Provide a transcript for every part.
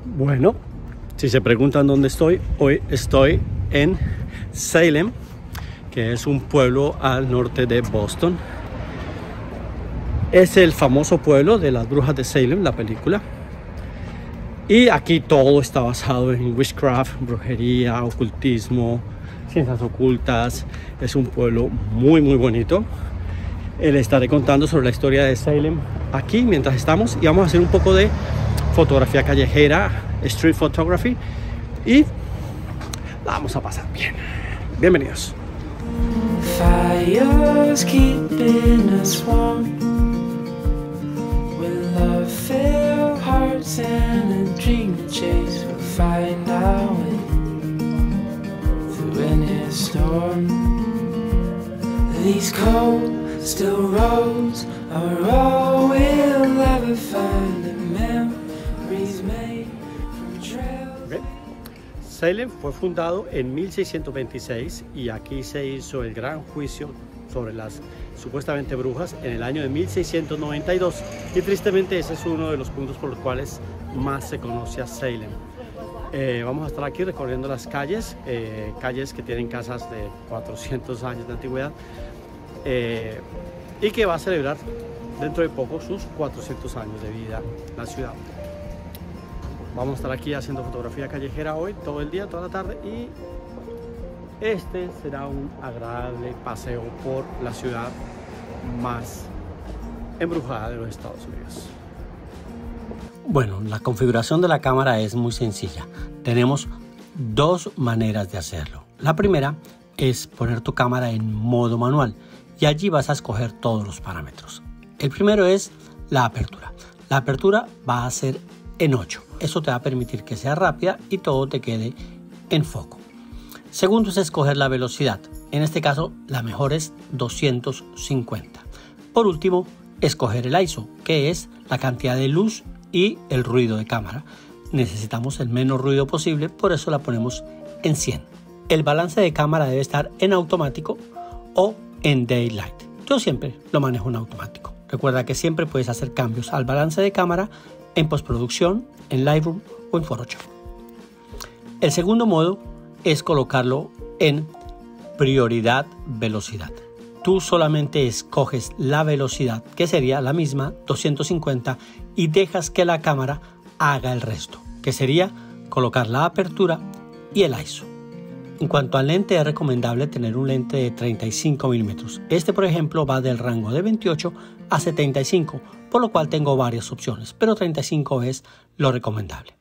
Bueno, si se preguntan dónde estoy, hoy estoy en Salem, que es un pueblo al norte de Boston. Es el famoso pueblo de las brujas de Salem, la película. Y aquí todo está basado en witchcraft, brujería, ocultismo, ciencias ocultas. Es un pueblo muy bonito. Les estaré contando sobre la historia de Salem aquí mientras estamos, y vamos a hacer un poco de fotografía callejera, street photography, y la vamos a pasar bien. Bienvenidos. Fires keeping us warm, with love filled hearts and a dream to chase. We'll find our way through any storm. These cold still roads are all we'll ever find, and memories made from trails. Salem fue fundado en 1626 y aquí se hizo el gran juicio sobre las supuestamente brujas en el año de 1692, y tristemente ese es uno de los puntos por los cuales más se conoce a Salem. Vamos a estar aquí recorriendo las calles, calles que tienen casas de 400 años de antigüedad, y que va a celebrar dentro de poco sus 400 años de vida la ciudad. Vamos a estar aquí haciendo fotografía callejera hoy, todo el día, toda la tarde, y este será un agradable paseo por la ciudad más embrujada de los Estados Unidos. Bueno, la configuración de la cámara es muy sencilla. Tenemos dos maneras de hacerlo. La primera es poner tu cámara en modo manual, y allí vas a escoger todos los parámetros. El primero es la apertura. La apertura va a ser en 8. Eso te va a permitir que sea rápida y todo te quede en foco. Segundo es escoger la velocidad. En este caso, la mejor es 250. Por último, escoger el ISO, que es la cantidad de luz y el ruido de cámara. Necesitamos el menos ruido posible, por eso la ponemos en 100. El balance de cámara debe estar en automático o en daylight. Yo siempre lo manejo en automático. Recuerda que siempre puedes hacer cambios al balance de cámara en postproducción, en Lightroom o en Photoshop. El segundo modo es colocarlo en prioridad velocidad. Tú solamente escoges la velocidad, que sería la misma, 250, y dejas que la cámara haga el resto, que sería colocar la apertura y el ISO. En cuanto al lente, es recomendable tener un lente de 35 milímetros. Este, por ejemplo, va del rango de 28 a 75, por lo cual tengo varias opciones, pero 35 es lo recomendable.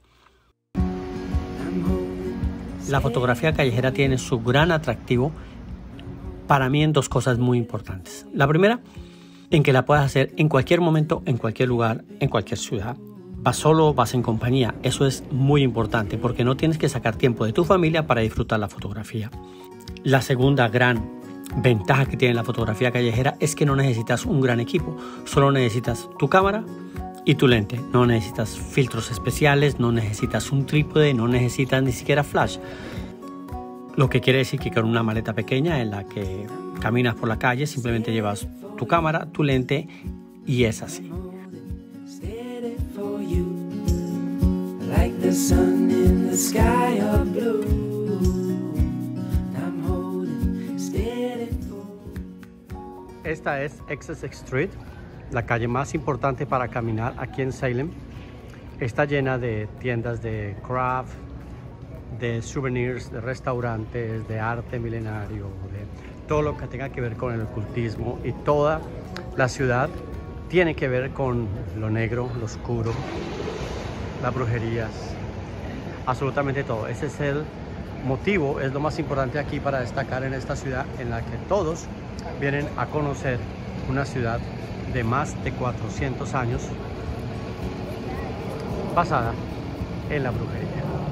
La fotografía callejera tiene su gran atractivo para mí en dos cosas muy importantes. La primera, en que la puedes hacer en cualquier momento, en cualquier lugar, en cualquier ciudad. Vas solo, vas en compañía. Eso es muy importante porque no tienes que sacar tiempo de tu familia para disfrutar la fotografía. La segunda gran ventaja que tiene la fotografía callejera es que no necesitas un gran equipo. Solo necesitas tu cámara y tu lente. No necesitas filtros especiales, no necesitas un trípode, no necesitas ni siquiera flash. Lo que quiere decir que con una maleta pequeña en la que caminas por la calle, simplemente llevas tu cámara, tu lente, y es así. Like the sun in the sky of blue. I'm holding steady for... Esta es Essex Street, la calle más importante para caminar aquí en Salem. Está llena de tiendas de craft, de souvenirs, de restaurantes, de arte milenario, de todo lo que tenga que ver con el ocultismo, y toda la ciudad tiene que ver con lo negro, lo oscuro, las brujerías, absolutamente todo. Ese es el motivo, es lo más importante aquí para destacar en esta ciudad, en la que todos vienen a conocer una ciudad de más de 400 años basada en la brujería.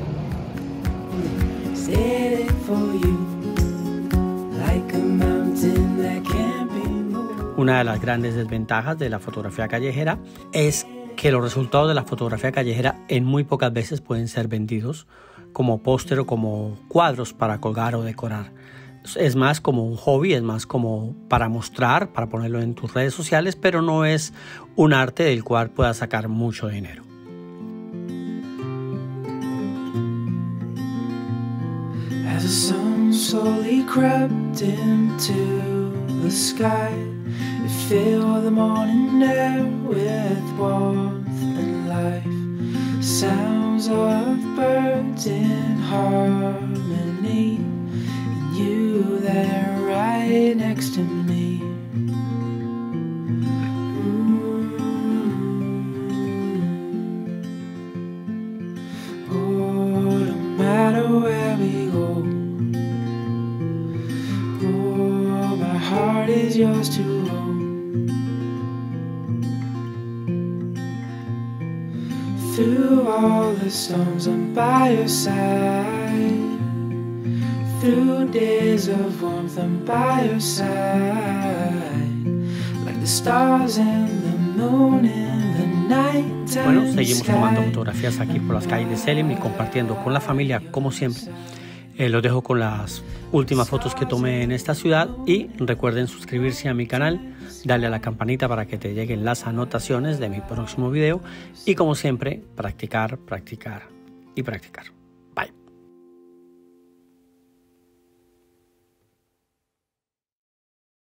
Una de las grandes desventajas de la fotografía callejera es que los resultados de la fotografía callejera en muy pocas veces pueden ser vendidos como póster o como cuadros para colgar o decorar. Es más como un hobby, es más como para mostrar, para ponerlo en tus redes sociales, pero no es un arte del cual puedas sacar mucho dinero. sun slowly crept into the sky. It filled the morning air with warmth and life. Sounds of birds in harmony, and you there right next to me. Oh, no matter where we go, oh, my heart is yours to hold. Through all the storms, I'm by your side. Through days of warmth, I'm by your side. Like the stars and the moon in the night. Bueno, seguimos tomando fotografías aquí por las calles de Selim y compartiendo con la familia, como siempre. Los dejo con las últimas fotos que tomé en esta ciudad y recuerden suscribirse a mi canal, darle a la campanita para que te lleguen las anotaciones de mi próximo video y como siempre, practicar, practicar y practicar.